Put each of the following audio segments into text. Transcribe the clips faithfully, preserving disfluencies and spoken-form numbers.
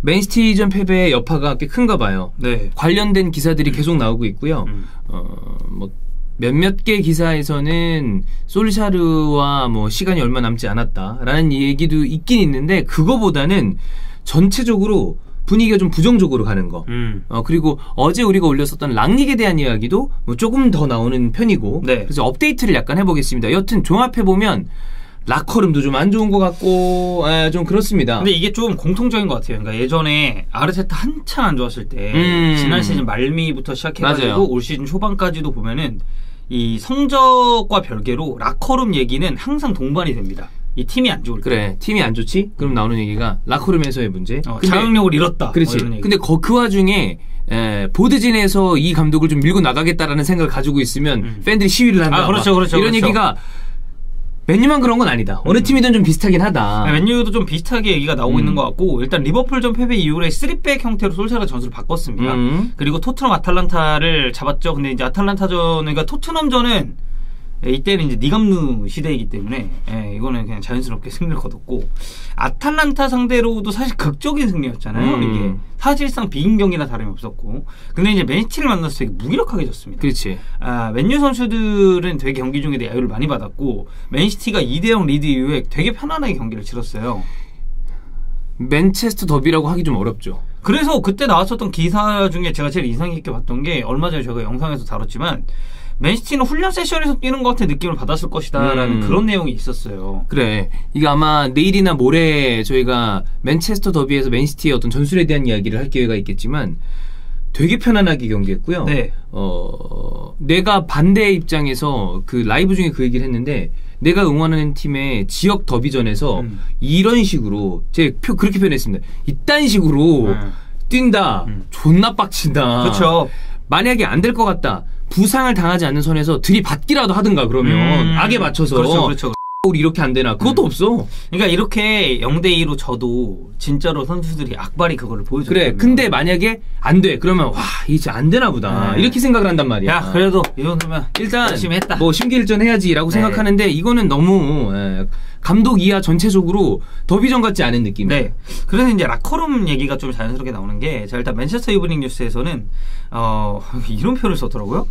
맨시티전 패배의 여파가 꽤 큰가 봐요. 네. 관련된 기사들이 계속 나오고 있고요. 음. 어, 뭐 몇몇 개 기사에서는 솔샤르와 뭐 시간이 얼마 남지 않았다라는 얘기도 있긴 있는데 그거보다는 전체적으로 분위기가 좀 부정적으로 가는 거. 음. 어, 그리고 어제 우리가 올렸었던 랑닉에 대한 이야기도 뭐 조금 더 나오는 편이고. 네. 그래서 업데이트를 약간 해보겠습니다. 여튼 종합해보면 라커룸도 좀 안 좋은 것 같고, 아, 좀 그렇습니다. 근데 이게 좀 공통적인 것 같아요. 그러니까 예전에 아르테타 한참 안 좋았을 때, 음. 지난 시즌 말미부터 시작해가지고 맞아요. 올 시즌 초반까지도 보면은 이 성적과 별개로 라커룸 얘기는 항상 동반이 됩니다. 이 팀이 안 좋을 때. 그래, 팀이 안 좋지? 그럼 나오는 얘기가 라커룸에서의 문제. 어, 근데, 자극력을 잃었다. 그렇지. 뭐 근데 거, 그 와중에 에, 보드진에서 이 감독을 좀 밀고 나가겠다라는 생각을 가지고 있으면 음. 팬들이 시위를 한다. 아, 그렇죠, 그렇죠, 이런 그렇죠. 얘기가 맨유만 그런 건 아니다. 어느 음. 팀이든 좀 비슷하긴 하다. 네, 맨유도 좀 비슷하게 얘기가 나오고 음. 있는 것 같고, 일단 리버풀전 패배 이후에 쓰리백 형태로 솔샤르가 전술을 바꿨습니다. 음. 그리고 토트넘 아탈란타를 잡았죠. 근데 이제 아탈란타전, 그러니까 토트넘전은 예, 이때는 이제 니감누 시대이기 때문에 예, 이거는 그냥 자연스럽게 승리를 거뒀고, 아탈란타 상대로도 사실 극적인 승리였잖아요. 음. 이게 사실상 비긴 경기나 다름이 없었고, 근데 이제 맨시티를 만나서 되게 무기력하게 졌습니다. 그렇지. 아, 맨유 선수들은 되게 경기 중에 야유를 많이 받았고, 맨시티가 이 대 영 리드 이후에 되게 편안하게 경기를 치렀어요. 맨체스터 더비라고 하기 좀 어렵죠. 그래서 그때 나왔었던 기사 중에 제가 제일 인상 깊게 봤던 게, 얼마 전에 제가 영상에서 다뤘지만, 맨시티는 훈련 세션에서 뛰는 것 같은 느낌을 받았을 것이다 라는 음. 그런 내용이 있었어요. 그래. 이게 아마 내일이나 모레 저희가 맨체스터 더비에서 맨시티의 어떤 전술에 대한 이야기를 할 기회가 있겠지만 되게 편안하게 경기했고요. 네. 어, 내가 반대의 입장에서 그 라이브 중에 그 얘기를 했는데, 내가 응원하는 팀의 지역 더비전에서 음. 이런 식으로 제가 표, 그렇게 표현했습니다. 이딴 식으로 음. 뛴다. 음. 존나 빡친다. 그렇죠. 만약에 안 될 것 같다. 부상을 당하지 않는 선에서 들이받기라도 하든가 그러면 음. 악에 맞춰서 그렇죠, 그렇죠. 우리 이렇게 안 되나. 그것도 음. 없어. 그러니까 이렇게 영 대 이로 져도 진짜로 선수들이 악발이 그거를 보여줘요. 그래. 근데 만약에 안 돼. 그러면 와, 이제 안 되나 보다. 네. 이렇게 생각을 한단 말이야. 야, 그래도 이 정도면 일단 열심히 했다. 뭐 심기일전 해야지라고 네. 생각하는데 이거는 너무 에, 감독 이하 전체적으로 더비전 같지 않은 느낌이에요. 네. 그래서 이제 라커룸 얘기가 좀 자연스럽게 나오는 게, 자, 일단 맨체스터 이브닝 뉴스에서는 어, 이런 표현을 썼더라고요.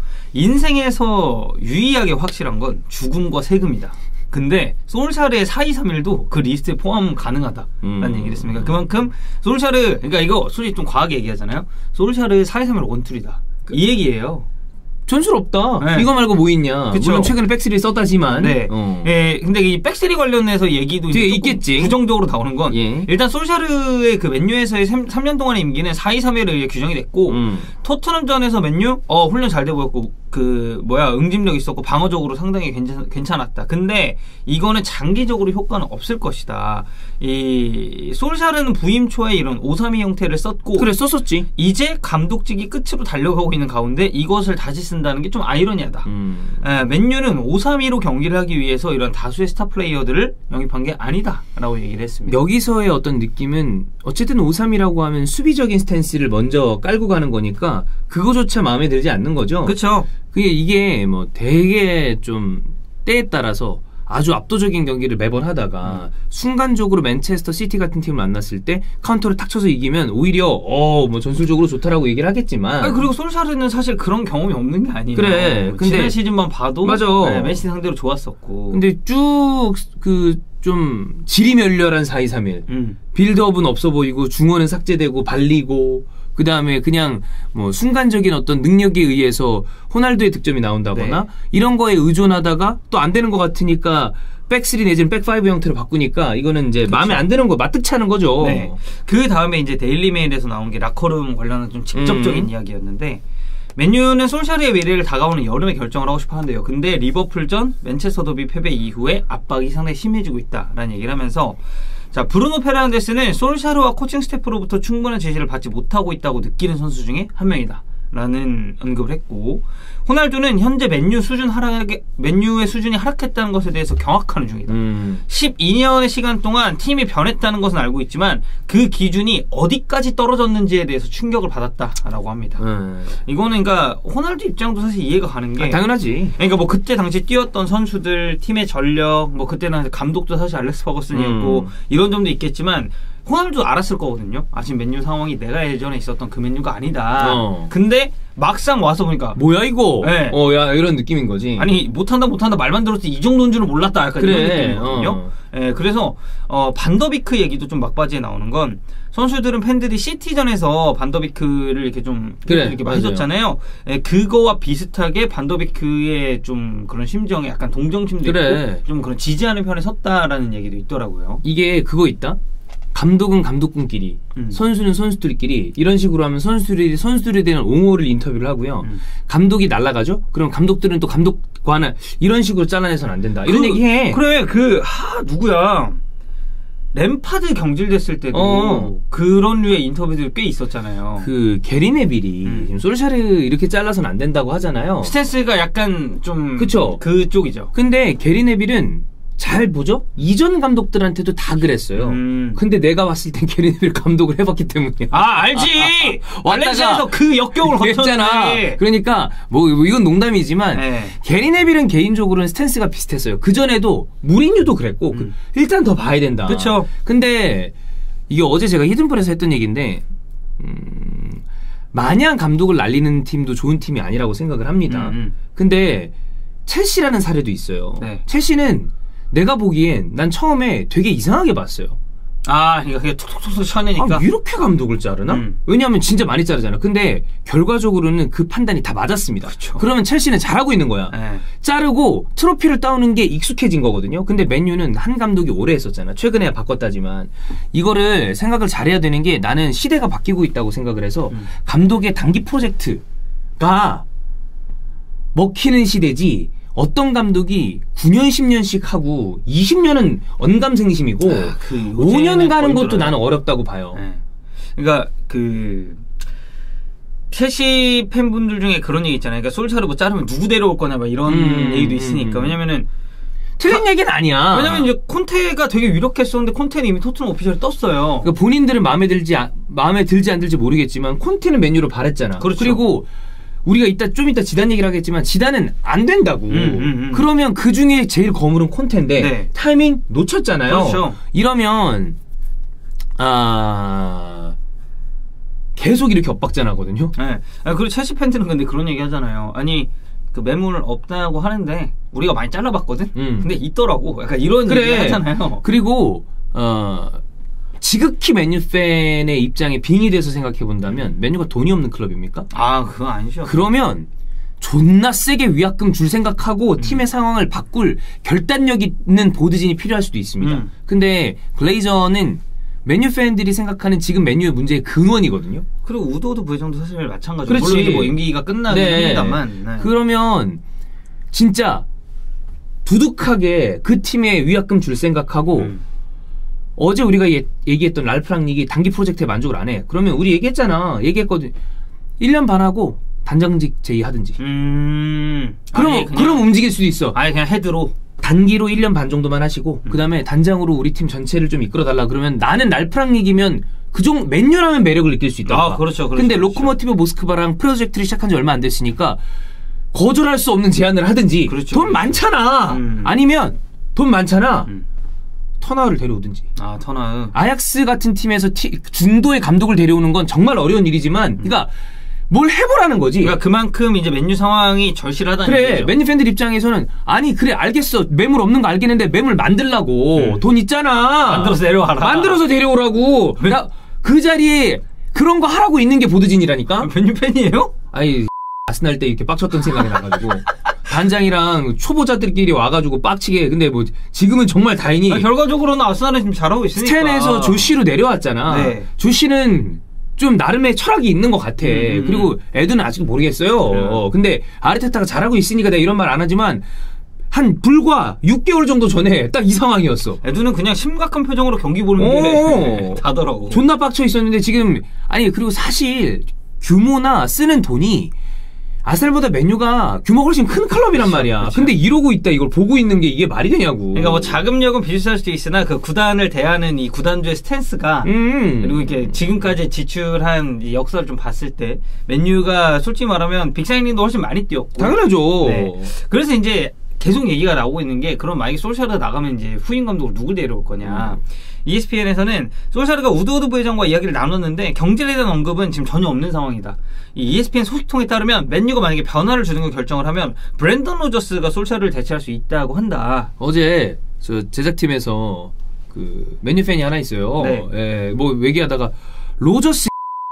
인생에서 유의하게 확실한 건 죽음과 세금이다. 근데 솔샤르의 사이삼일도 그 리스트에 포함 가능하다라는 음. 얘기를 했습니다. 그만큼 솔샤르, 그러니까 이거 솔직히 좀 과하게 얘기하잖아요. 솔샤르 사이삼일 원툴이다. 이 얘기예요. 전술 없다. 네. 이거 말고 뭐 있냐. 그쵸. 물론 최근에 백스리 썼다지만. 네. 어. 예, 근데 이 백쓰리 관련해서 얘기도 뒤에 조금 있겠지. 부정적으로 나오는 건, 예. 일단 솔샤르의 그 맨유에서의 삼 년 동안의 임기는 사 이 삼 일에 의해 규정이 됐고, 음. 토트넘전에서 맨유 어 훈련 잘 돼 보였고, 그 뭐야 응집력 있었고 방어적으로 상당히 괜찮, 괜찮았다. 근데 이거는 장기적으로 효과는 없을 것이다. 이 솔샤르는 부임 초에 이런 오 삼 이 형태를 썼고, 그래 썼었지. 이제 감독직이 끝으로 달려가고 있는 가운데 이것을 다시 쓴다는 게 좀 아이러니하다. 음. 에, 맨유는 오 삼 이로 경기를 하기 위해서 이런 다수의 스타 플레이어들을 영입한 게 아니다라고 얘기를 했습니다. 여기서의 어떤 느낌은 어쨌든 오 삼이라고 하면 수비적인 스탠스를 먼저 깔고 가는 거니까 그거조차 마음에 들지 않는 거죠. 그렇죠. 그게 이게 뭐 되게 좀 때에 따라서 아주 압도적인 경기를 매번 하다가 음. 순간적으로 맨체스터 시티 같은 팀을 만났을 때 카운터를 탁 쳐서 이기면 오히려 어 뭐 전술적으로 좋다라고 얘기를 하겠지만, 아니, 그리고 솔샤르는 사실 그런 경험이 없는 게 아니에요. 그래. 뭐 근데 지난 시즌만 봐도 맞아. 네, 맨시티 상대로 좋았었고. 근데 쭉 그 좀 지리멸렬한 사 이 삼 일 음. 빌드업은 없어 보이고 중원은 삭제되고 발리고, 그 다음에 그냥 뭐 순간적인 어떤 능력에 의해서 호날두의 득점이 나온다거나 네. 이런 거에 의존하다가 또 안 되는 것 같으니까 백쓰리 내지는 백파이브 형태로 바꾸니까 이거는 이제 마음에 안 드는 거, 마뜩차는 거죠. 네. 그 다음에 이제 데일리메일에서 나온 게 라커룸 관련한 좀 직접적인 음. 이야기였는데, 맨유는 솔샤르의 미래를 다가오는 여름에 결정을 하고 싶어 하는데요. 근데 리버풀전 맨체스터 더비 패배 이후에 압박이 상당히 심해지고 있다라는 얘기를 하면서, 자, 브루노 페르난데스는 솔샤르와 코칭 스태프로부터 충분한 제시를 받지 못하고 있다고 느끼는 선수 중에 한 명이다 라는 언급을 했고, 호날두는 현재 맨유 수준 하락에, 맨유의 수준이 하락했다는 것에 대해서 경악하는 중이다. 음. 십이 년의 시간 동안 팀이 변했다는 것은 알고 있지만 그 기준이 어디까지 떨어졌는지에 대해서 충격을 받았다라고 합니다. 음. 이거는 그러니까 호날두 입장도 사실 이해가 가는 게, 아, 당연하지. 그러니까 뭐 그때 당시 뛰었던 선수들, 팀의 전력, 뭐 그때는 감독도 사실 알렉스 퍼거슨이었고 음. 이런 점도 있겠지만, 호날두도 알았을 거거든요. 아 지금 맨유 상황이 내가 예전에 있었던 그 맨유가 아니다. 어. 근데 막상 와서 보니까 뭐야 이거? 네. 어, 야 이런 느낌인 거지. 아니 못한다 못한다 말만 들었을 때 이 정도인 줄은 몰랐다. 약간 그래. 이런 느낌이거든요. 어. 예, 그래서 어, 반더비크 얘기도 좀 막바지에 나오는 건 선수들은 팬들이 시티전에서 반더비크를 이렇게 좀 그래, 이렇게 맞아요. 해줬잖아요. 예, 그거와 비슷하게 반더비크의 좀 그런 심정에 약간 동정심도 그래. 있고 좀 그런 지지하는 편에 섰다라는 얘기도 있더라고요. 이게 그거 있다. 감독은 감독분끼리, 음. 선수는 선수들끼리 이런 식으로 하면 선수들이 선수들에 대한 옹호를 인터뷰를 하고요. 음. 감독이 날아가죠. 그럼 감독들은 또 감독과는 이런 식으로 잘라내서는 안 된다. 이런 그, 얘기해. 그래 그 하, 누구야? 램파드 경질됐을 때도 어. 그런 류의 인터뷰들이 꽤 있었잖아요. 그 게리 네빌이 음. 지금 솔샤르 이렇게 잘라서는 안 된다고 하잖아요. 스탠스가 약간 좀 그쵸. 그쪽이죠. 근데 게리 네빌은 잘 보죠? 이전 감독들한테도 다 그랬어요. 음. 근데 내가 봤을 땐 게리 네빌 감독을 해봤기 때문이야. 아 알지. 발렌시아에서 그 역경을 했잖아. 거쳤는데. 그러니까 뭐, 뭐 이건 농담이지만 네. 게리 네빌은 개인적으로는 스탠스가 비슷했어요. 그 전에도 무리뉴도 그랬고 그- 음. 일단 더 봐야 된다. 그쵸. 근데 이게 어제 제가 히든풀에서 했던 얘기인데 음, 마냥 감독을 날리는 팀도 좋은 팀이 아니라고 생각을 합니다. 음, 음. 근데 첼시라는 사례도 있어요. 네. 첼시는 내가 보기엔 난 처음에 되게 이상하게 봤어요. 아 그러니까 그게 툭툭툭 쳐내니까. 아, 이렇게 감독을 자르나? 음. 왜냐하면 진짜 많이 자르잖아. 근데 결과적으로는 그 판단이 다 맞았습니다. 그쵸. 그러면 첼시는 잘하고 있는 거야. 네. 자르고 트로피를 따오는 게 익숙해진 거거든요. 근데 맨유는 한 감독이 오래 했었잖아. 최근에야 바꿨다지만 이거를 생각을 잘해야 되는 게 나는 시대가 바뀌고 있다고 생각을 해서 음. 감독의 단기 프로젝트가 먹히는 시대지 어떤 감독이 구 년, 십 년씩 하고 이십 년은 언감생심이고 아, 그 요새는 오 년 가는 거의 것도 들어요. 나는 어렵다고 봐요. 네. 그러니까 그 첼시 팬분들 중에 그런 얘기 있잖아요. 그러니까 솔차르 뭐 자르면 누구 데려올 거냐 막 이런 음, 얘기도 있으니까. 음. 왜냐면은 틀린 얘기는 아니야. 왜냐면 이제 콘테가 되게 유력했었는데 콘테는 이미 토트넘 오피셜에 떴어요. 그러니까 본인들은 마음에 들지 아- 마음에 들지 안 들지 모르겠지만 콘테는 맨유로 바랬잖아. 그렇죠. 리고 우리가 이따 좀 이따 지단 얘기를 하겠지만 지단은 안 된다고. 음, 음, 음. 그러면 그 중에 제일 거물은 콘테인데 네. 타이밍 놓쳤잖아요. 그렇죠. 이러면 아 계속 이렇게 엇박자나거든요. 네. 아, 그리고 첼시 팬들은 근데 그런 얘기 하잖아요. 아니 그 매물 없다고 하는데 우리가 많이 잘라봤거든. 음. 근데 있더라고. 약간 이런 얘기 하잖아요. 그리고 어 지극히 맨유 팬의 입장에 빙의돼서 생각해 본다면 맨유가 돈이 없는 클럽입니까? 아 그거 아니죠. 그러면 존나 세게 위약금 줄 생각하고 음. 팀의 상황을 바꿀 결단력 있는 보드진이 필요할 수도 있습니다. 음. 근데 글레이저는 맨유 팬들이 생각하는 지금 맨유의 문제의 근원이거든요. 그리고 우도도 부회장도 사실 마찬가지로 그렇지. 물론 이제 뭐 임기가 끝나긴 네. 합니다만. 네. 그러면 진짜 두둑하게 그 팀에 위약금 줄 생각하고 음. 어제 우리가 예, 얘기했던 랄프 랑닉이 단기 프로젝트에 만족을 안 해. 그러면 우리 얘기했잖아. 얘기했거든. 일 년 반 하고 단장직 제의하든지. 음. 그럼 아예 그냥- 그럼 움직일 수도 있어. 아예 그냥 헤드로. 단기로 일 년 반 정도만 하시고 음. 그다음에 단장으로 우리 팀 전체를 좀 이끌어달라 그러면 나는 랄프 랑닉이면 그종 맨유라면 매력을 느낄 수 있다. 아, 그렇죠, 그렇죠, 근데 그렇죠. 로코모티브 모스크바랑 프로젝트를 시작한 지 얼마 안 됐으니까 거절할 수 없는 제안을 하든지. 그렇죠, 돈 그렇죠. 많잖아. 음. 아니면 돈 많잖아. 음. 터나우를 데려오든지. 아 터나우. 아약스 같은 팀에서 티- 중도의 감독을 데려오는 건 정말 어려운 일이지만, 그러니까 뭘 해보라는 거지. 그러니까 그만큼 이제 맨유 상황이 절실하다는 그래, 얘기죠. 맨유 팬들 입장에서는 아니 그래 알겠어 매물 없는 거 알겠는데 매물 만들라고 음. 돈 있잖아. 만들어서 내려와라. 만들어서 데려오라고. 왜? 나 그 자리에 그런 거 하라고 있는 게 보드진이라니까. 맨유 팬이에요? 아니 아스날 때 이렇게 빡쳤던 생각이 나가지고 단장이랑 초보자들끼리 와가지고 빡치게. 근데 뭐 지금은 정말 다행히 아, 결과적으로는 아스날은 지금 잘하고 있으니까. 스탠에서 조시로 내려왔잖아. 네. 조시는 좀 나름의 철학이 있는 것 같아. 음, 음. 그리고 에드는 아직 모르겠어요. 그래요. 어, 근데 아르테타가 잘하고 있으니까 내가 이런 말 안 하지만 한 불과 육 개월 정도 전에 딱 이 상황이었어. 에두는 그냥 심각한 표정으로 경기 보는 게 오. 다더라고. 존나 빡쳐 있었는데 지금 아니 그리고 사실 규모나 쓰는 돈이 아스날보다 맨유가 규모가 훨씬 큰 클럽이란 그쵸, 말이야. 그쵸. 근데 이러고 있다 이걸 보고 있는 게 이게 말이 되냐고. 그러니까 뭐 자금력은 비슷할 수도 있으나 그 구단을 대하는 이 구단주의 스탠스가 음. 그리고 이렇게 지금까지 지출한 이 역사를 좀 봤을 때 맨유가 솔직히 말하면 빅사이닝도 훨씬 많이 뛰었고. 당연하죠. 네. 그래서 이제 계속 얘기가 나오고 있는 게 그럼 만약에 솔샤르 나가면 이제 후임 감독으로 누굴 데려올 거냐. 음. 이에스피엔에서는 솔샤르가 우드워드 부회장과 이야기를 나눴는데 경질에 대한 언급은 지금 전혀 없는 상황이다. 이 이에스피엔 소식통에 따르면 맨유가 만약에 변화를 주는 걸 결정을 하면 브랜던 로저스가 솔샤르를 대체할 수 있다고 한다. 어제 저 제작팀에서 그 맨유 팬이 하나 있어요. 네. 예, 뭐 얘기하다가 로저스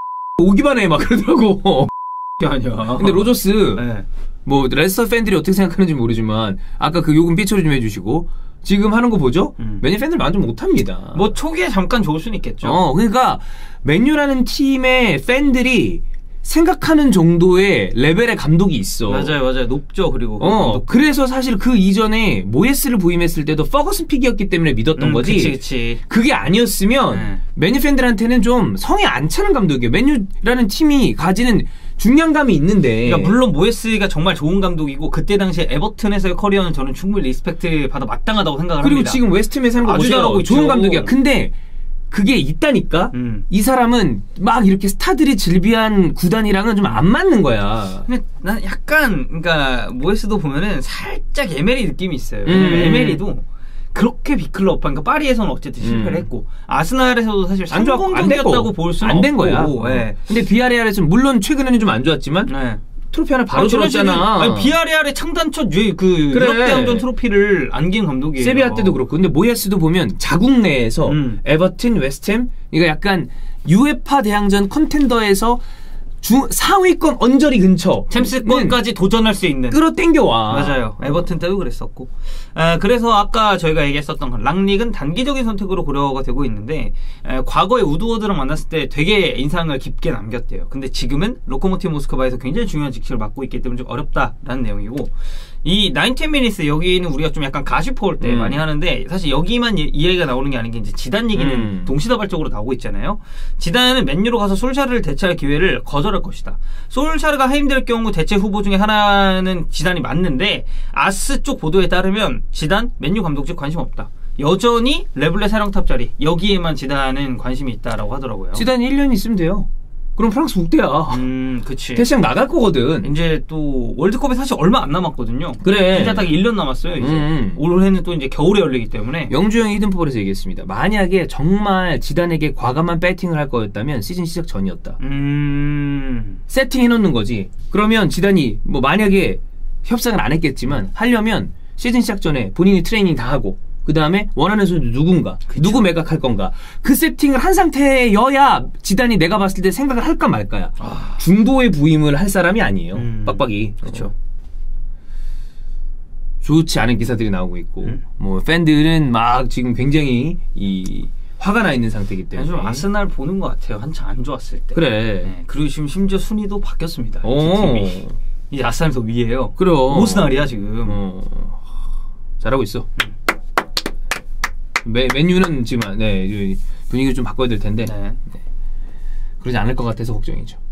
오기만 해 막 그러더라고. 아니야. 근데 로저스 네. 뭐 레스터 팬들이 어떻게 생각하는지 모르지만 아까 그 요금 삐처리 좀 해주시고 지금 하는 거 보죠? 음. 맨유 팬들 만족 못합니다. 뭐 초기에 잠깐 좋을 수는 있겠죠. 어, 그러니까 맨유라는 팀의 팬들이 생각하는 정도의 레벨의 감독이 있어. 맞아요, 맞아요. 높죠. 그리고 어, 감독. 그래서 사실 그 이전에 모예스를 부임했을 때도 퍼거슨 픽이었기 때문에 믿었던 음, 거지. 그치, 그치. 그게 아니었으면 네. 맨유 팬들한테는 좀 성에 안 차는 감독이에요. 맨유라는 팀이 가지는 중량감이 있는데. 그러니까 물론 모예스가 정말 좋은 감독이고 그때 당시에 에버튼에서의 커리어는 저는 충분히 리스펙트 받아 마땅하다고 생각을 그리고 합니다. 지금 웨스트햄에서 하는 거 아주 보세요. 잘하고 좋은 있죠. 감독이야. 근데 그게 있다니까. 음. 이 사람은 막 이렇게 스타들이 질비한 구단이랑은 좀 안 맞는 거야. 근데 난 약간 그러니까 모예스도 보면은 살짝 에메리 느낌이 있어요. 왜냐면 음. 에메리도 그렇게 빅클럽, 그러니까 파리에서는 어쨌든 실패를 음. 했고 아스날에서도 사실 안 좋았- 안 됐고. 성공적이었다고 볼 수는 안 된 없고. 거야. 네. 근데 비아레알에서는 물론 최근에는 좀 안 좋았지만 네. 트로피 하나 바로 아, 저는 지금, 들었잖아. 아니, 비아레알의 창단첫 유- 그 그래. 유럽 대항전 트로피를 안긴 감독이에요. 세비야 때도 그렇고. 근데 모예스도 보면 자국 내에서 음. 에버튼, 웨스트햄 이거 약간 유에파 대항전 컨텐더에서 중 상위권 언저리 근처 챔스권까지 도전할 수 있는. 끌어당겨와. 맞아요. 에버튼 때도 그랬었고. 아, 그래서 아까 저희가 얘기했었던 건 랑릭은 단기적인 선택으로 고려가 되고 있는데 에, 과거에 우드워드랑 만났을 때 되게 인상을 깊게 남겼대요. 근데 지금은 로코모티브 모스크바에서 굉장히 중요한 직책을 맡고 있기 때문에 좀 어렵다라는 내용이고, 이 나인틴 미니스 여기는 우리가 좀 약간 가시퍼올 때 음. 많이 하는데 사실 여기만 이, 이 얘기가 나오는 게 아닌 게 이제 지단 얘기는 음. 동시다발적으로 나오고 있잖아요. 지단은 맨유로 가서 솔샤르를 대체할 기회를 거절할 것이다. 솔샤르가 해임될 경우 대체 후보 중에 하나는 지단이 맞는데 아스 쪽 보도에 따르면 지단 맨유 감독직 관심 없다. 여전히 레블레 사령탑 자리 여기에만 지단은 관심이 있다라고 하더라고요. 지단 일 년 있으면 돼요. 그럼 프랑스 국대야. 음, 그치. 대시장 나갈 거거든. 이제 또 월드컵에 사실 얼마 안 남았거든요. 그래. 진짜 딱 일 년 남았어요. 이제 음. 올해는 또 이제 겨울에 열리기 때문에. 영주 형이 히든포볼에서 얘기했습니다. 만약에 정말 지단에게 과감한 배팅을 할 거였다면 시즌 시작 전이었다. 음. 세팅해놓는 거지. 그러면 지단이 뭐 만약에 협상을 안 했겠지만 하려면 시즌 시작 전에 본인이 트레이닝 다 하고 그 다음에 원하는 선수 누군가 그쵸. 누구 매각할 건가 그 세팅을 한 상태여야 지단이 내가 봤을 때 생각을 할까 말까야. 아. 중도에 부임을 할 사람이 아니에요. 음. 빡빡이. 그쵸. 어. 좋지 않은 기사들이 나오고 있고 음. 뭐 팬들은 막 지금 굉장히 이 화가 나 있는 상태이기 때문에. 좀 아스날 보는 것 같아요. 한참 안 좋았을 때. 그래. 네. 그리고 지금 심지어 순위도 바뀌었습니다. 이 오. 팀이. 이제 아스날이 더 위에요. 그럼. 오스날이야 지금. 어. 잘하고 있어. 메, 맨유는 지금 네, 분위기 좀 바꿔야 될 텐데 네. 그러지 않을 것 같아서 걱정이죠.